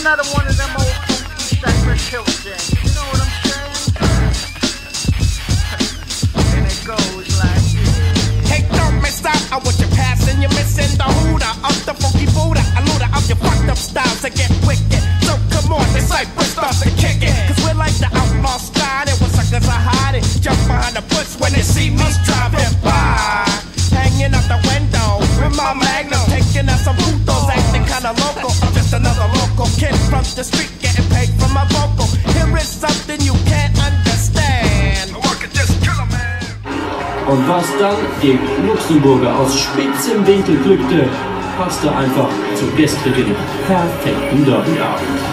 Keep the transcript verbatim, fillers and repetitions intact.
another one of them old funky Cypress Hill things. You know what I'm saying? And it goes like this. Hey, don't miss out on what you're passing. You're missing the hooter of the funky Buddha. A looter of your fucked up styles to get wicked. So come on, the Cypress starts to kick it. Cause we're like the outlaw style. It was suckers are hiding. Jump behind the bush when they see me driving by. Hanging out the window with my magnum, taking out some putos, acting kinda local. I'm just another local kid from the street, getting paid for my vocal. Here is something you can't understand. Und was dann den Luxemburger aus spitzem Winkel glückte, passte einfach zum gestrigen perfekten Derbyabend.